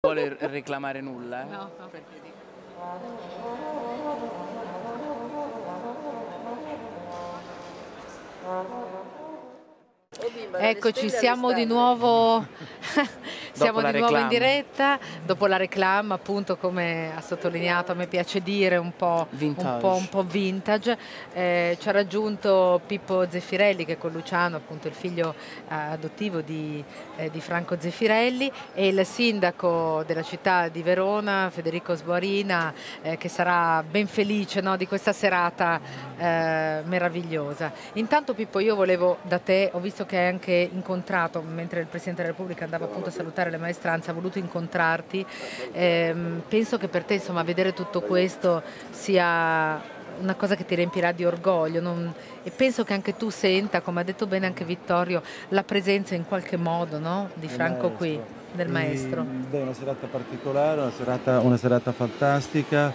vuole reclamare nulla? No. Eccoci, siamo di nuovo, in diretta dopo la reclama, appunto, come ha sottolineato, a me piace dire un po' vintage. Ci ha raggiunto Pippo Zeffirelli, che con Luciano, appunto il figlio adottivo di Franco Zeffirelli, e il sindaco della città di Verona, Federico Sboarina, che sarà ben felice, no, di questa serata meravigliosa. Intanto, Pippo, io volevo da te, ho visto che hai anche incontrato, mentre il Presidente della Repubblica andava appunto a salutare le maestranze, ha voluto incontrarti. Penso che per te, insomma, vedere tutto questo sia una cosa che ti riempirà di orgoglio, e penso che anche tu senta, come ha detto bene anche Vittorio, la presenza in qualche modo, no, di Franco qui, del maestro. È una serata particolare, una serata fantastica,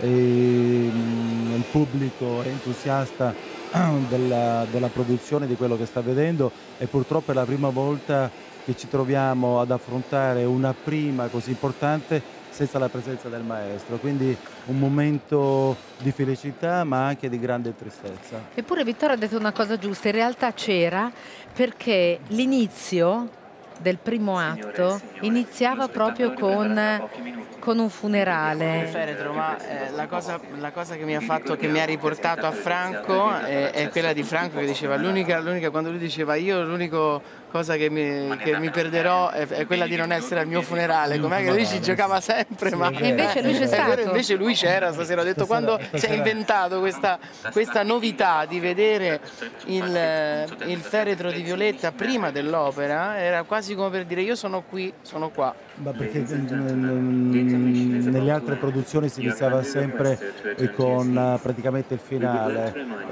il pubblico è entusiasta della produzione, di quello che sta vedendo, e purtroppo è la prima volta che ci troviamo ad affrontare una prima così importante senza la presenza del maestro, quindi un momento di felicità ma anche di grande tristezza. Eppure Vittorio ha detto una cosa giusta, in realtà c'era, perché l'inizio del primo atto iniziava proprio con un funerale. Feretro, ma la cosa che mi ha fatto, che mi ha riportato a Franco è quella di Franco, che diceva quando lui diceva io l'unica cosa che mi perderò è quella di non essere al mio funerale, com'è che lui ci giocava sempre, sì, ma e invece lui c'è stato. Invece lui c'era stasera, ho detto quando si è inventato questa novità di vedere il feretro di Violetta prima dell'opera, era quasi come per dire io sono qui, sono qua. Ma perché nelle altre produzioni si iniziava sempre con praticamente il finale,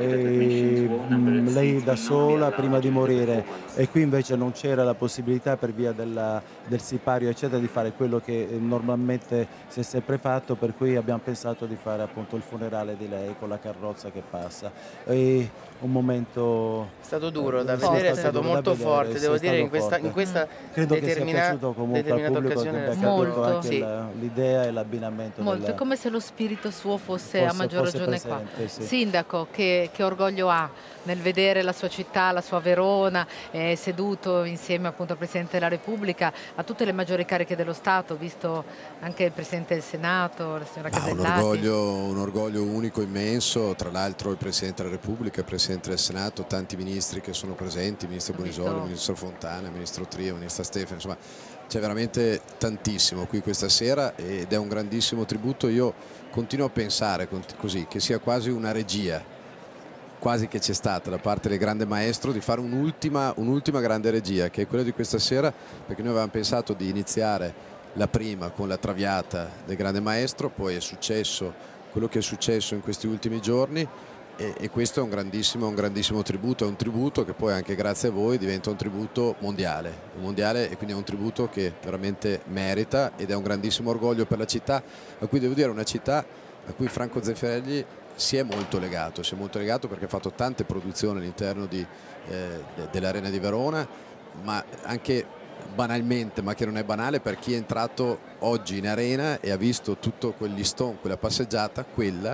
lei da sola prima di morire, e qui invece non c'era la possibilità, per via del sipario eccetera, di fare quello che normalmente si è sempre fatto, per cui abbiamo pensato di fare appunto il funerale di lei con la carrozza che passa. E un momento è stato duro da vedere, è stato molto forte, devo dire, in questa credo che sia piaciuto comunque al pubblico, occasione, molto, anche sì, l'idea e l'abbinamento. Molto, è come se lo spirito suo fosse a maggior ragione presente, qua. Sì. Sindaco, che orgoglio ha nel vedere la sua città, la sua Verona, seduto insieme appunto al Presidente della Repubblica, a tutte le maggiori cariche dello Stato, visto anche il Presidente del Senato, la signora Casellati. Un orgoglio unico, immenso, tra l'altro il Presidente della Repubblica, il Presidente del Senato, tanti ministri che sono presenti, il Ministro Bonisoli, il Ministro Fontana, il Ministro Tria, il Ministro Stefani, insomma c'è veramente tantissimo qui questa sera ed è un grandissimo tributo. Io continuo a pensare così, che sia quasi una regia, quasi che c'è stata da parte del grande maestro di fare un'ultima grande regia, che è quella di questa sera, perché noi avevamo pensato di iniziare la prima con la Traviata del grande maestro, poi è successo quello che è successo in questi ultimi giorni, e questo è un grandissimo tributo, è un tributo che poi anche grazie a voi diventa un tributo mondiale, e quindi è un tributo che veramente merita, ed è un grandissimo orgoglio per la città, a cui devo dire una città a cui Franco Zeffirelli si è molto legato perché ha fatto tante produzioni all'interno dell'Arena di Verona, ma anche banalmente, ma che non è banale per chi è entrato oggi in arena e ha visto tutto quel listone, quella passeggiata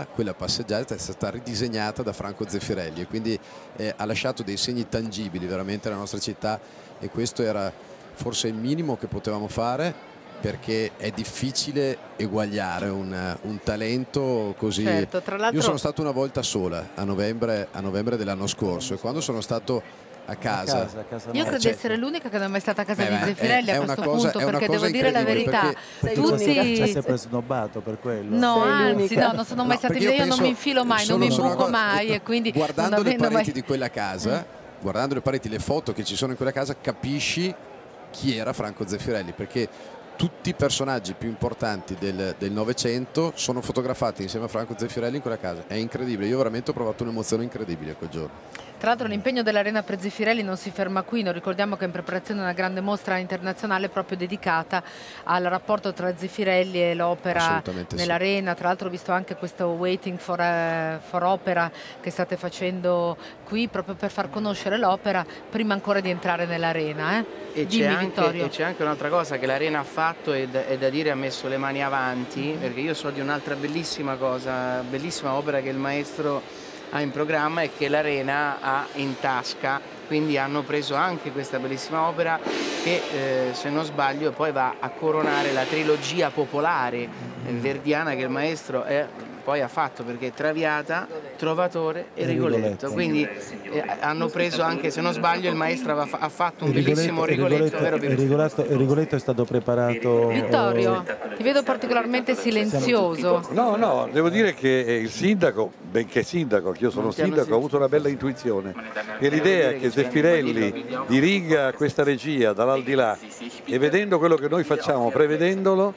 è stata ridisegnata da Franco Zeffirelli, e quindi ha lasciato dei segni tangibili veramente alla nostra città, e questo era forse il minimo che potevamo fare, perché è difficile eguagliare un talento così. Certo, tra l'altro... Io sono stato una volta sola a novembre dell'anno scorso, e quando sono stato a casa io credo di essere l'unica che non è mai stata a casa di Zeffirelli a questo punto, perché devo dire la verità, tutti ci hai sempre snobbato per quello. No, anzi no, non sono mai stata, io non mi infilo mai, non mi imbuco mai, e quindi guardando le pareti di quella casa, guardando le pareti, le foto che ci sono in quella casa, capisci chi era Franco Zeffirelli, perché tutti i personaggi più importanti del Novecento sono fotografati insieme a Franco Zeffirelli in quella casa. È incredibile, io veramente ho provato un'emozione incredibile quel giorno. Tra l'altro l'impegno dell'Arena per Zeffirelli non si ferma qui, noi ricordiamo che è in preparazione una grande mostra internazionale proprio dedicata al rapporto tra Zeffirelli e l'opera nell'Arena. Tra l'altro ho visto anche questo Waiting for Opera che state facendo qui proprio per far conoscere l'opera prima ancora di entrare nell'Arena. E c'è anche un'altra cosa che l'Arena ha fatto e da dire, ha messo le mani avanti, perché io so di un'altra bellissima opera che il maestro ha in programma e che l'Arena ha in tasca, quindi hanno preso anche questa bellissima opera che se non sbaglio poi va a coronare la trilogia popolare verdiana che il maestro poi ha fatto, perché è Traviata, Trovatore e Rigoletto, quindi hanno preso anche, se non sbaglio, il maestro ha fatto un bellissimo Rigoletto, vero? Il Rigoletto è stato preparato. Vittorio, ti vedo particolarmente silenzioso. No, devo dire che il sindaco, benché sindaco, che io sono sindaco, ha avuto una bella intuizione, e l'idea che Zeffirelli diriga questa regia dall'aldilà e vedendo quello che noi facciamo, prevedendolo,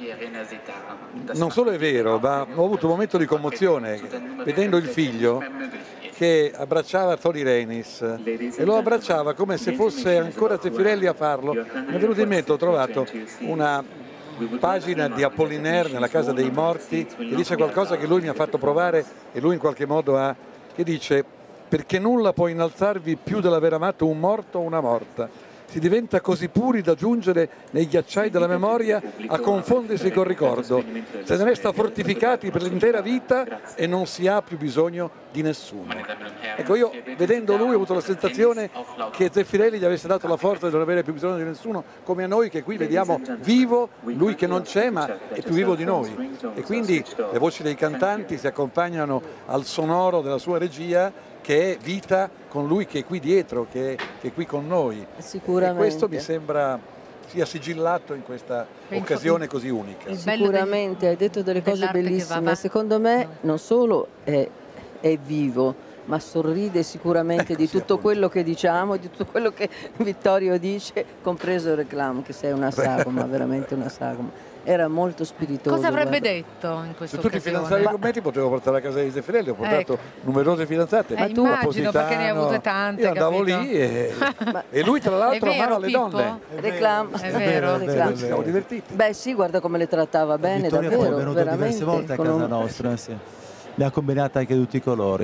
non solo è vero, ma ho avuto un momento di commozione vedendo il figlio che abbracciava Tony Renis e lo abbracciava come se fosse ancora Zeffirelli a farlo. Mi è venuto in mente, ho trovato una pagina di Apollinaire nella Casa dei Morti che dice qualcosa che lui mi ha fatto provare e lui in qualche modo ha, che dice: perché nulla può innalzarvi più dell'aver amato un morto o una morta. Si diventa così puri da giungere nei ghiacciai della memoria a confondersi col ricordo. Se ne resta fortificati per l'intera vita e non si ha più bisogno di nessuno. Ecco, io vedendo lui ho avuto la sensazione che Zeffirelli gli avesse dato la forza di non avere più bisogno di nessuno, come a noi che qui vediamo vivo, lui che non c'è ma è più vivo di noi. E quindi le voci dei cantanti si accompagnano al sonoro della sua regia, che è vita con lui che è qui dietro, che è qui con noi. Sicuramente. E questo mi sembra sia sigillato in questa occasione così unica. Sicuramente, hai detto delle cose bellissime. Secondo me non solo è vivo, ma sorride sicuramente di tutto quello che diciamo, di tutto quello che Vittorio dice, compreso il reclamo, che sei una sagoma, veramente una sagoma. Era molto spiritoso. Cosa avrebbe detto in questa occasione? Se tutti i fidanzati con me ti potevo portare a casa di Zeffirelli, ho portato numerose fidanzate. Ma tu immagino, perché ne hai avute tante. Io andavo lì e lui tra l'altro amava le donne. Reclamo. È vero. Noi ci siamo divertiti. Beh sì, guarda come le trattava bene, Vittorio davvero. È venuto diverse volte a casa nostra, sì. Le ha combinate anche tutti i colori.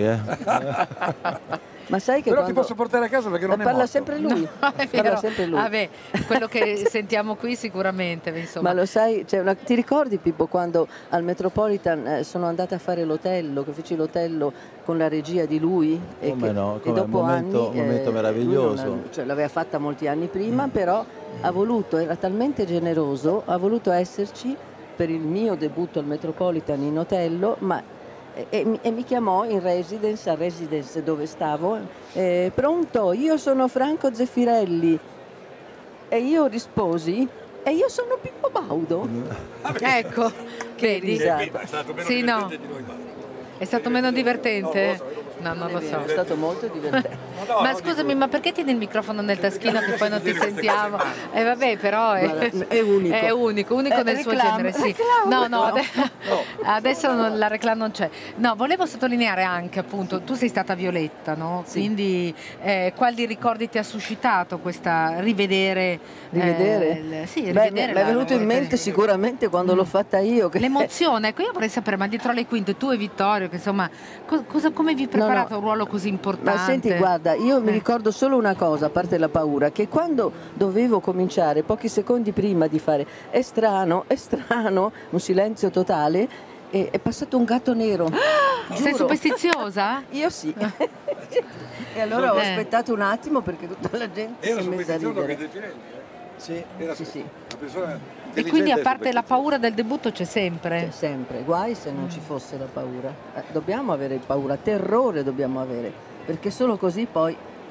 Ma sai che però ti posso portare a casa perché non è parla morto. sempre lui. No, parla sempre lui. Vabbè, quello che sentiamo qui sicuramente, insomma. Ma lo sai, ti ricordi Pippo quando al Metropolitan sono andata a fare l'Otello, che feci l'Otello con la regia di lui e dopo un momento meraviglioso. L'aveva fatta molti anni prima, però ha voluto, era talmente generoso, ha voluto esserci per il mio debutto al Metropolitan in Otello, ma e mi chiamò in residence, a residence dove stavo, pronto, io sono Franco Zeffirelli, e io risposi, e io sono Pippo Baudo. Ecco, vedi? È stato meno divertente di noi. È stato meno divertente? No, non lo so. È stato molto divertente. Ma scusami, ma perché tieni il microfono nel taschino che poi non ti sentiamo? Vabbè, però è unico. È unico nel suo genere, sì. No, adesso la reclama non c'è. No, volevo sottolineare anche, appunto, tu sei stata Violetta, no? Sì. Quindi quali ricordi ti ha suscitato questa rivedere? Sì, rivedere. Mi è venuto in mente sicuramente quando l'ho fatta io. L'emozione, ecco, io vorrei sapere, ma dietro le quinte, tu e Vittorio, che insomma, come vi preparate un ruolo così importante? Ma senti, guarda, io mi ricordo solo una cosa, a parte la paura, che quando dovevo cominciare, pochi secondi prima di fare è strano, un silenzio totale, è passato un gatto nero. Sei superstiziosa? Io sì. E allora ho aspettato un attimo perché tutta la gente si è messa a ridere. Sì, sì. Una persona e quindi a parte la paura del debutto c'è sempre? C'è sempre, guai se non ci fosse la paura. Dobbiamo avere paura, terrore dobbiamo avere, perché solo così poi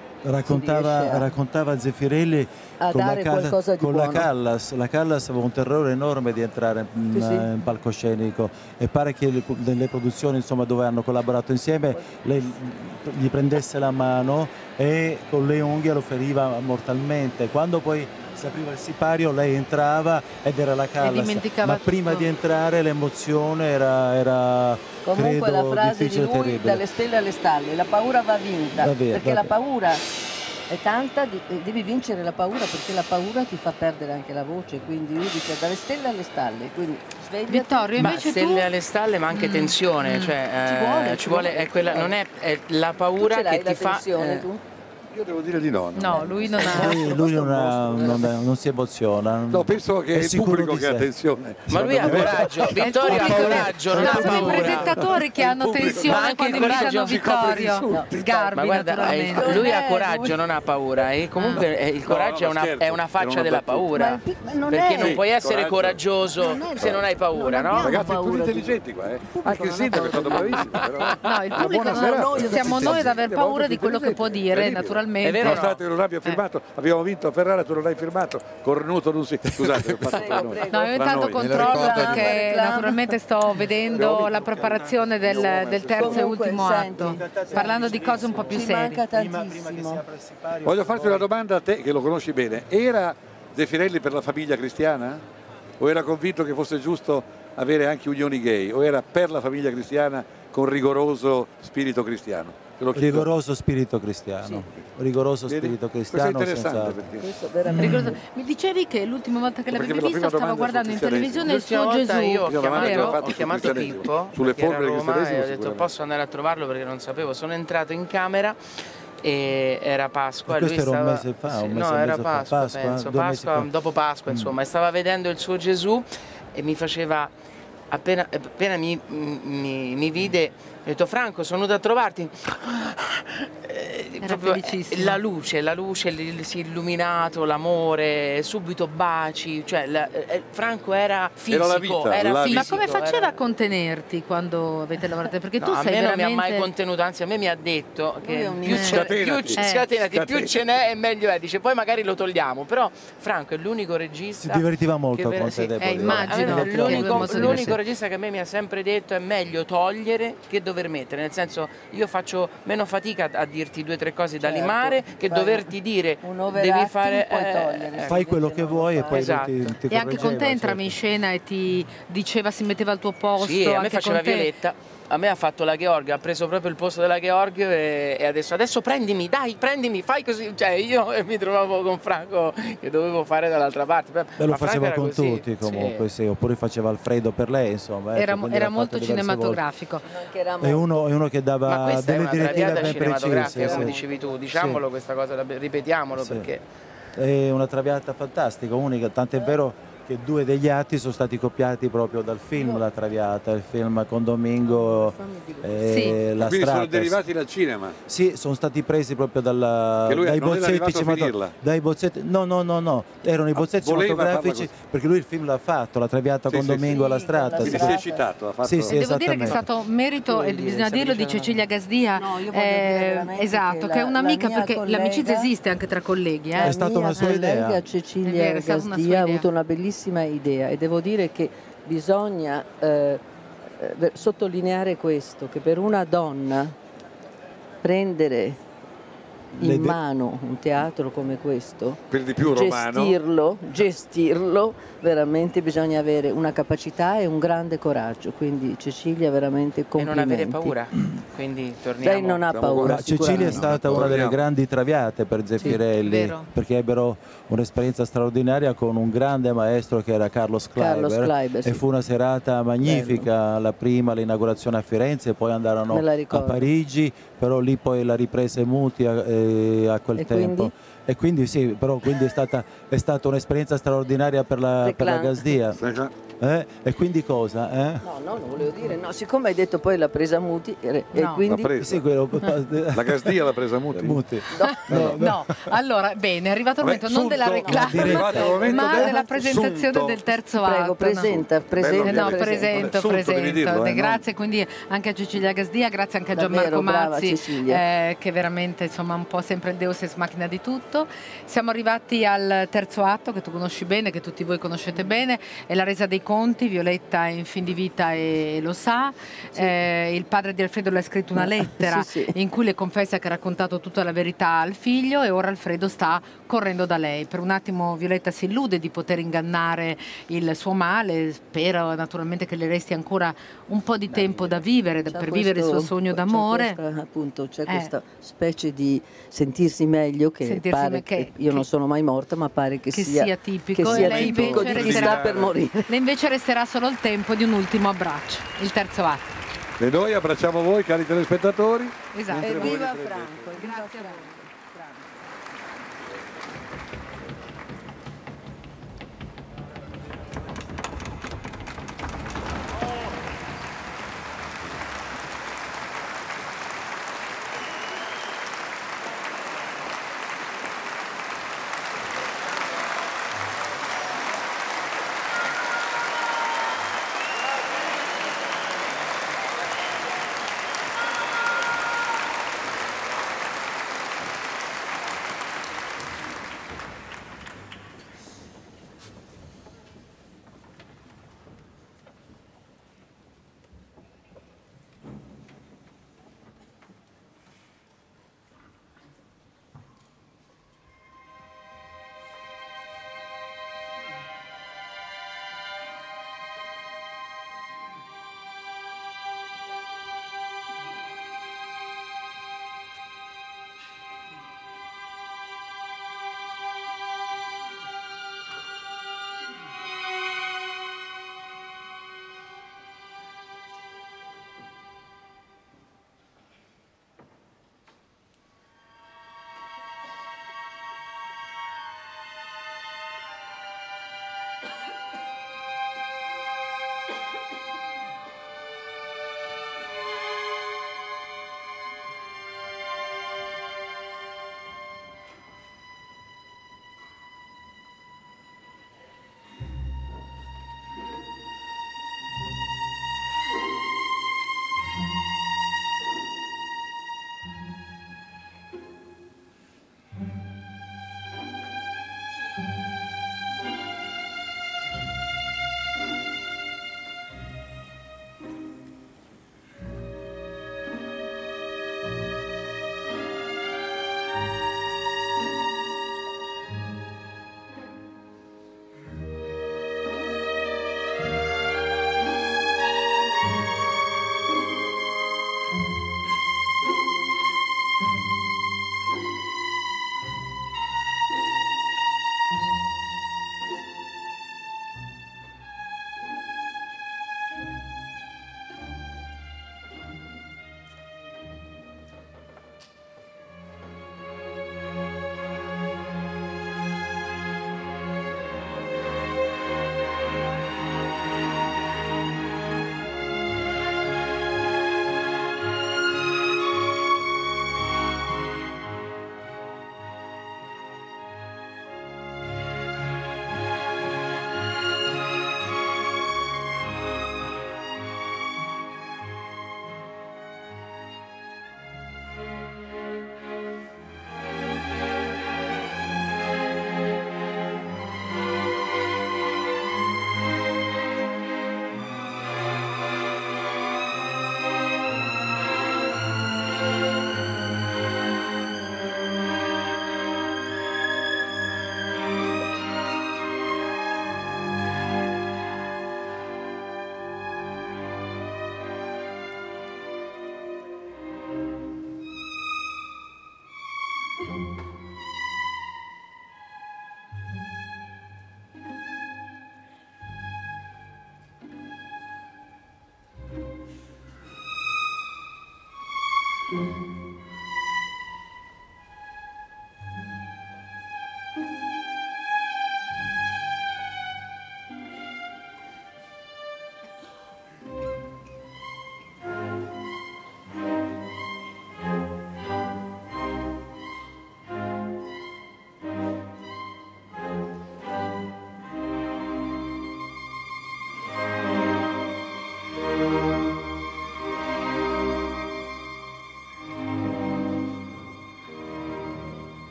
raccontava Zeffirelli con la Callas. La Callas aveva un terrore enorme di entrare in palcoscenico, e pare che nelle produzioni, insomma, dove hanno collaborato insieme, lei gli prendesse la mano e con le unghie lo feriva mortalmente. Quando poi si apriva il sipario, lei entrava ed era la Callas, ma prima di entrare l'emozione era comunque credo, la frase di lui, terribile. dalle stelle alle stalle, la paura va vinta, perché la paura è tanta, devi vincere la paura, perché la paura ti fa perdere anche la voce, quindi lui dice dalle stelle alle stalle, quindi svegliati. Vittorio, invece ma stelle alle stalle, ma anche tensione, cioè ci vuole è quella, non è la paura che ti fa tu? Io devo dire di no. No, lui non ha. Lui non si emoziona. No, penso che è il pubblico che ha tensione. Ma lui ha coraggio, Vittorio ha coraggio, non ha sono i paura. presentatori che hanno tensione quando invitano Vittorio. Sgarbi, ma guarda, naturalmente. lui ha coraggio, non ha paura. E comunque il coraggio è una faccia della paura. Perché non puoi essere coraggioso se non hai paura, no? Ragazzi, tutti intelligenti qua, eh. Anche il sindaco è stato bravissimo. No, il pubblico siamo noi ad aver paura di quello che può dire, naturalmente. È vero, nonostante non abbia firmato, abbiamo vinto a Ferrara, tu non hai firmato, Cornuto non si. Scusate, no, io intanto controllo perché naturalmente sto vedendo la preparazione del terzo e ultimo atto, parlando di cose un po' più serie. Voglio farti una domanda a te che lo conosci bene. Era Zeffirelli per la famiglia cristiana? O era convinto che fosse giusto avere anche unioni gay? O era per la famiglia cristiana con rigoroso spirito cristiano? Rigoroso spirito cristiano, rigoroso spirito cristiano. Questo è interessante perché... Mi dicevi che l'ultima volta che l'avevi vista stava guardando in televisione il suo Gesù. Io ho chiamato Pippo sulle forme del cristianesimo e ho detto posso andare a trovarlo perché non sapevo. Sono entrato in camera e era Pasqua. E questo era un mese fa? Era Pasqua, penso, dopo Pasqua, insomma, e stava vedendo il suo Gesù e mi faceva, appena mi vide, ho detto Franco, sono venuto a trovarti. Proprio la luce si è illuminato, l'amore, subito baci, cioè Franco era fisico, era fisico. Ma come faceva a contenerti quando avete lavorato? Perché tu sei a me veramente... non mi ha mai contenuto, anzi a me mi ha detto che più ce n'è e meglio è, dice poi magari lo togliamo, però Franco è l'unico regista, si divertiva molto con te, immagino, l'unico regista che a me mi ha sempre detto è meglio togliere che dover mettere, nel senso io faccio meno fatica a dirti 2 o 3 cose da limare che doverti dire devi fare fai quello che vuoi e poi ti e anche con te entrava in scena e ti diceva, si metteva al tuo posto. Sì, a me faceva Violetta. A me ha fatto la Gheorghe, ha preso proprio il posto della Gheorghe e adesso prendimi, fai così. Cioè io mi trovavo con Franco che dovevo fare dall'altra parte. Beh, lo faceva con tutti comunque, sì, oppure faceva Alfredo per lei, insomma. Era molto cinematografico. È uno che dava delle direttive ben precise. Come dicevi tu, diciamolo questa cosa, ripetiamolo perché... È una Traviata fantastica, unica, tant'è vero che 2 degli atti sono stati copiati proprio dal film La Traviata, il film con Domingo e la Quindi Stratas. sono derivati dal cinema? Sì, sono stati presi proprio dai bozzetti. No, erano i bozzetti cinematografici perché lui il film l'ha fatto, La Traviata con Domingo e la Stratas. Quindi si è citato. Devo dire che è stato merito, e bisogna dirlo, di Cecilia Gasdia, esatto, che è un'amica, perché l'amicizia esiste anche tra colleghi. È stata una sua idea. Cecilia Gasdia ha avuto una bellissima idea e devo dire che bisogna sottolineare questo, che per una donna prendere in mano un teatro come questo, per di più romano, gestirlo veramente bisogna avere una capacità e un grande coraggio, quindi Cecilia veramente complimenti. E non avere paura, quindi torniamo. Lei non ha paura. Cecilia è stata una delle grandi traviate per Zeffirelli, perché ebbero un'esperienza straordinaria con un grande maestro che era Carlos Kleiber, e fu una serata magnifica, la prima, l'inaugurazione a Firenze, poi andarono a Parigi, però lì poi la riprese Muti a quel tempo. E quindi sì, però quindi è stata un'esperienza straordinaria per la Gasdia. E quindi cosa? No, non volevo dire, siccome hai detto poi l'ha presa Muti, e quindi... La Gasdia l'ha presa Muti? No. Allora, bene, è arrivato il momento non della reclama, ma della presentazione del terzo atto. Presento. Grazie quindi anche a Cecilia Gasdia, grazie anche a Gianmarco Mazzi, che veramente insomma un po' sempre il deus ex machina di tutto. Siamo arrivati al terzo atto che tu conosci bene, che tutti voi conoscete bene, è la resa dei racconti, Violetta è in fin di vita e lo sa, il padre di Alfredo le ha scritto una lettera in cui le confessa che ha raccontato tutta la verità al figlio e ora Alfredo sta correndo da lei. Per un attimo Violetta si illude di poter ingannare il suo male, spera naturalmente che le resti ancora un po' di tempo da vivere, per vivere il suo sogno d'amore. C'è questa specie di sentirsi meglio che pare che io non sono mai morta, ma pare che sia tipico, che sia tipico di chi sta per morire. Lei invece resterà solo il tempo di un ultimo abbraccio, il terzo atto. E noi abbracciamo voi, cari telespettatori. Esatto. E viva Franco, grazie a voi.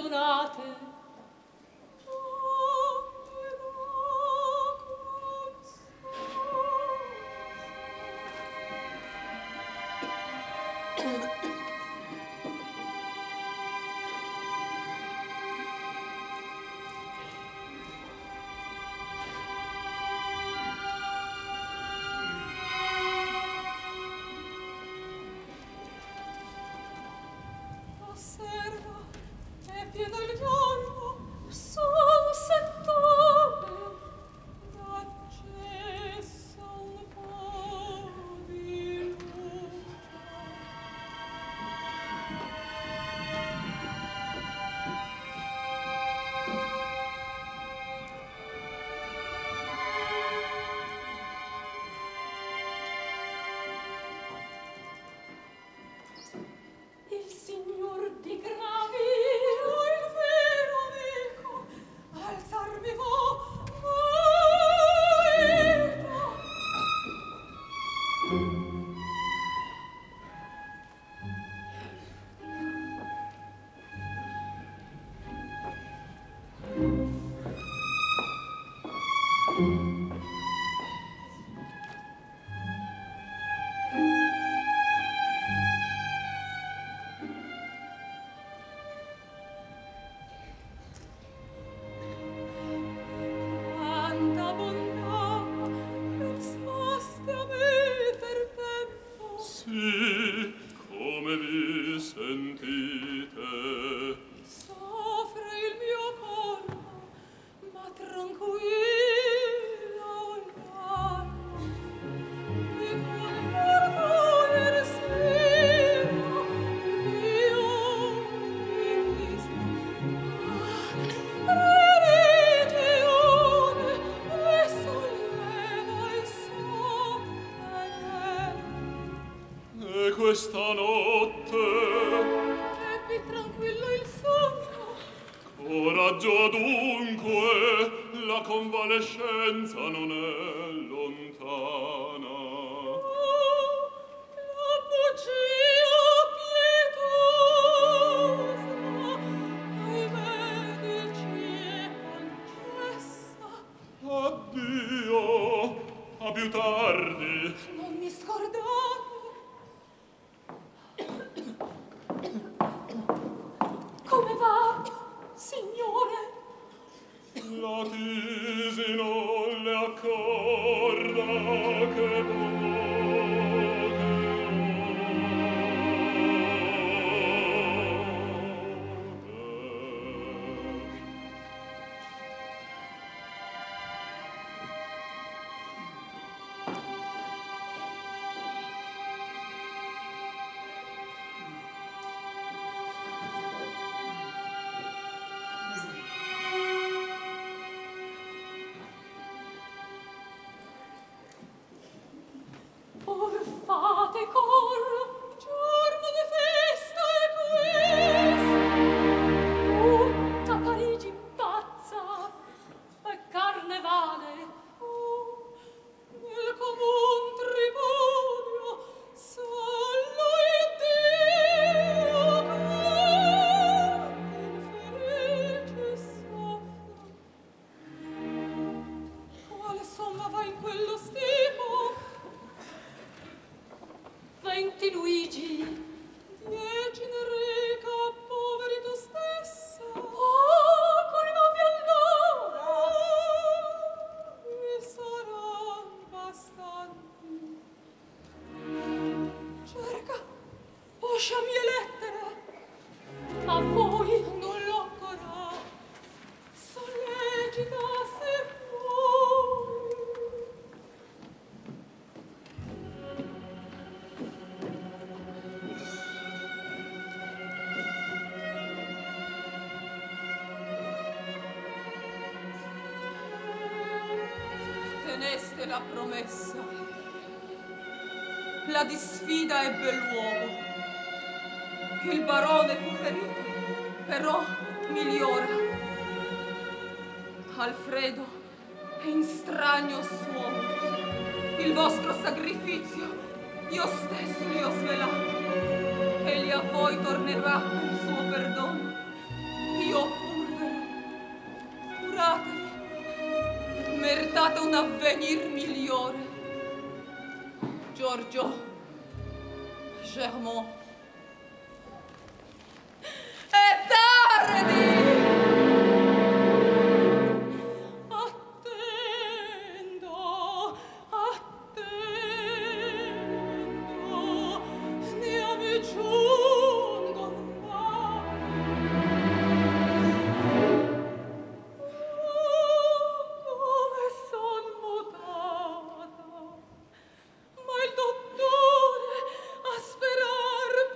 suonate. Questa notte ebbi tranquillo il sonno. Coraggio adunque, la convalescenza non è lontana. La bugia pietosa ai medici è concessa. Addio, a più tardi. Non mi scordate. Come va, signore? La tisi non le accorda che Fate cor, giorno di festa è questo. Tutta Parigi impazza, è carnevale. Nel comun tribudio solo Iddio infelice soffre. Quale somma va in quello stimo? 20 Luigi, 10 Enrica, poveri tu stessa. Poco rinnovi allora, mi saranno bastanti. Cerca, oscia mie lettere, a voi non l'ho ancora. Sollecita se vuoi. Teneste la promessa. La disfida ebbe luogo. Il barone fu ferito, però migliora. Alfredo è in strano suono. Il vostro sacrificio io stesso li ho svelato. Egli a voi tornerà per il suo perdono. Io lasciate un avvenir migliore. Giorgio, Germont, è tardi! Ma il dottore a sperar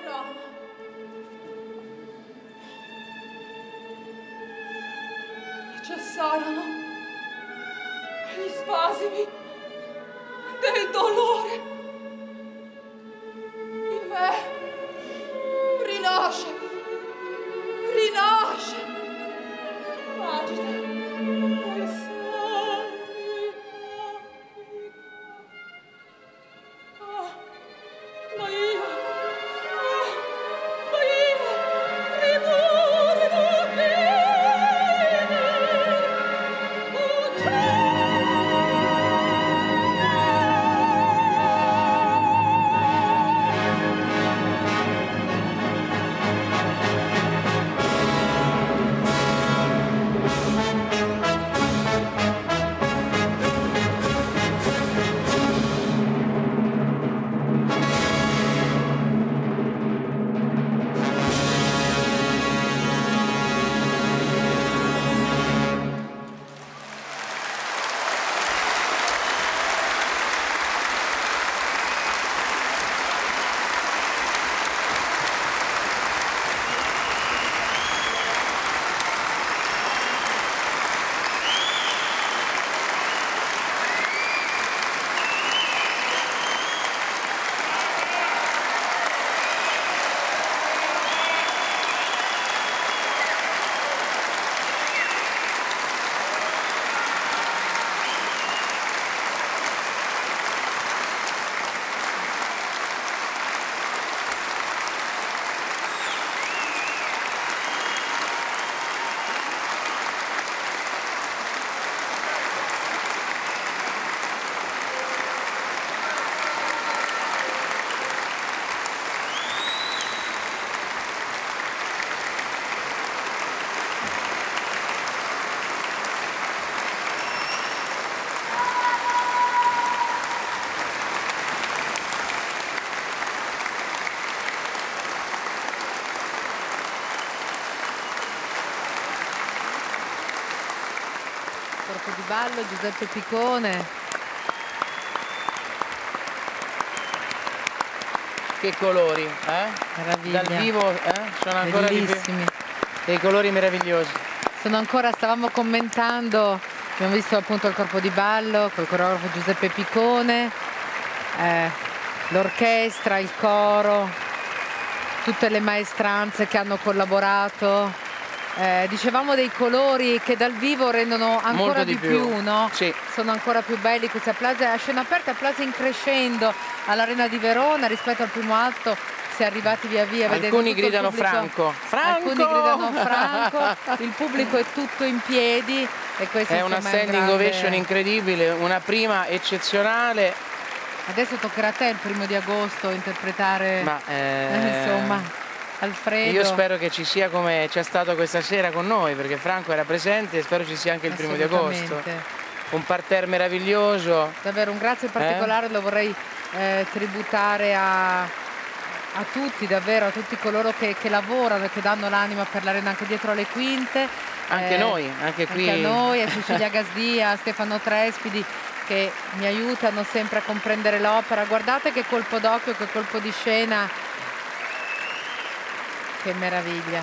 strano. Cessarono gli spasimi del dolore. In me rinasce, agita il sangue. Ma io ricordo che Corpo di ballo, Giuseppe Piccone. Che colori, Meraviglia. Dal vivo, sono ancora bellissimi. Dei colori meravigliosi. Stavamo commentando, abbiamo visto appunto il corpo di ballo col coreografo Giuseppe Piccone, l'orchestra, il coro, tutte le maestranze che hanno collaborato. Dicevamo dei colori che dal vivo rendono ancora di più, no? Sì. Sono ancora più belli questi applausi a scena aperta, applausi in crescendo all'Arena di Verona rispetto al primo atto. Si è arrivati via via. Alcuni gridano Franco. Alcuni gridano Franco, il pubblico è tutto in piedi e questo è una standing ovation incredibile, una prima eccezionale. Adesso toccherà a te il 1° di agosto interpretare, insomma, Alfredo. Io spero che ci sia come c'è stato questa sera con noi, perché Franco era presente e spero ci sia anche il 1° di agosto. Un parterre meraviglioso. Davvero un grazie particolare lo vorrei tributare a tutti, davvero, a tutti coloro che lavorano e che danno l'anima per l'Arena anche dietro le quinte. Anche noi, anche qui. Anche a noi, a Cecilia Gasdia, a Stefano Trespidi, che mi aiutano sempre a comprendere l'opera. Guardate che colpo d'occhio, che colpo di scena, che meraviglia.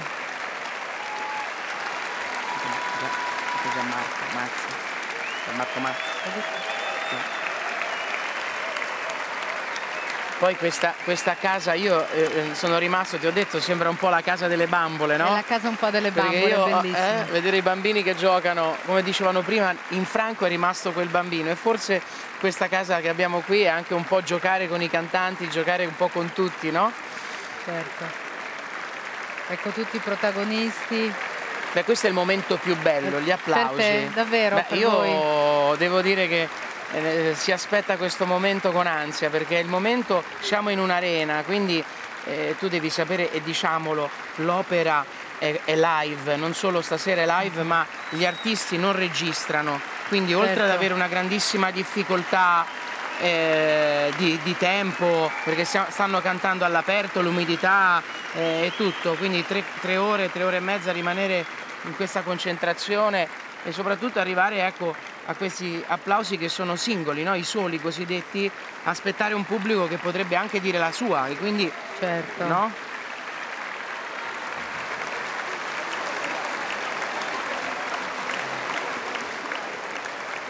Marco Mazzi. Poi questa casa, io sono rimasto, ti ho detto, sembra un po' la casa delle bambole, no? È la casa un po' delle bambole, bellissima. Vedere i bambini che giocano, come dicevano prima, in Franco è rimasto quel bambino e forse questa casa che abbiamo qui è anche un po' giocare con i cantanti, giocare un po' con tutti, no? Certo. Ecco tutti i protagonisti. Beh, questo è il momento più bello, gli applausi. Per te, davvero, per io voi. Devo dire che si aspetta questo momento con ansia, perché il momento, siamo in un'arena, quindi tu devi sapere, e diciamolo, l'opera è live, non solo stasera è live, ma gli artisti non registrano, quindi oltre ad avere una grandissima difficoltà di tempo, perché stanno cantando all'aperto, l'umidità e tutto, quindi 3 ore e mezza a rimanere in questa concentrazione e soprattutto arrivare, ecco, a questi applausi che sono singoli, no? I soli cosiddetti, aspettare un pubblico che potrebbe anche dire la sua e quindi certo. No?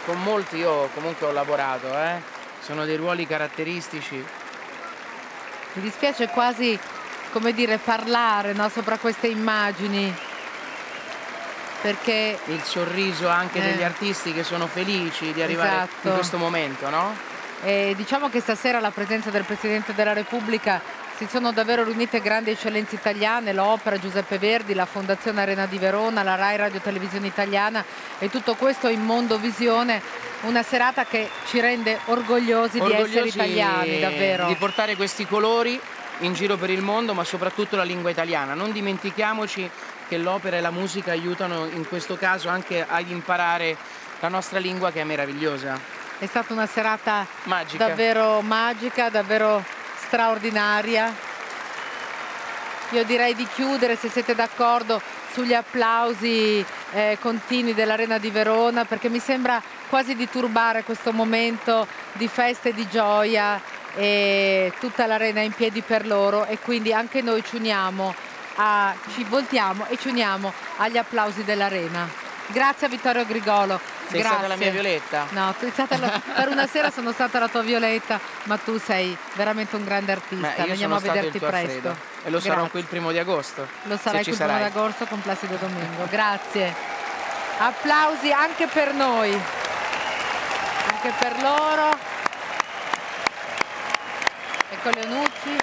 con molti io comunque ho lavorato, sono dei ruoli caratteristici. Mi dispiace quasi, come dire, parlare, no, sopra queste immagini, perché il sorriso anche degli artisti che sono felici di arrivare in questo momento, no? Diciamo che stasera alla presenza del Presidente della Repubblica si sono davvero riunite grandi eccellenze italiane, l'Opera Giuseppe Verdi, la Fondazione Arena di Verona, la Rai Radio Televisione Italiana, e tutto questo in Mondovisione, una serata che ci rende orgogliosi di essere italiani, davvero. Di portare questi colori in giro per il mondo, ma soprattutto la lingua italiana. Non dimentichiamoci che l'opera e la musica aiutano in questo caso anche a imparare la nostra lingua, che è meravigliosa. È stata una serata davvero magica, davvero straordinaria. Io direi di chiudere, se siete d'accordo, sugli applausi continui dell'Arena di Verona, perché mi sembra quasi di turbare questo momento di festa e di gioia, e tutta l'Arena è in piedi per loro, e quindi anche noi ci voltiamo e ci uniamo agli applausi dell'Arena. Grazie a Vittorio Grigolo. Sei stata la mia Violetta? No, per una sera sono stata la tua Violetta, ma tu sei veramente un grande artista. Veniamo a vederti presto. E lo sarò qui il 1° di agosto. Lo sarai qui il 1° di agosto con Placido Domingo. Grazie. Applausi anche per noi, anche per loro. Ecco Leonucci.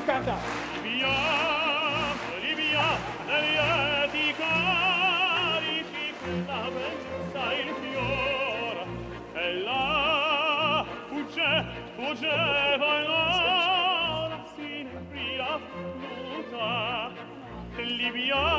canta. Livia, dagli eti carici, quella bellezza il fiore, e là fuggeva l'ora, si ne aprì la fluta. Livia,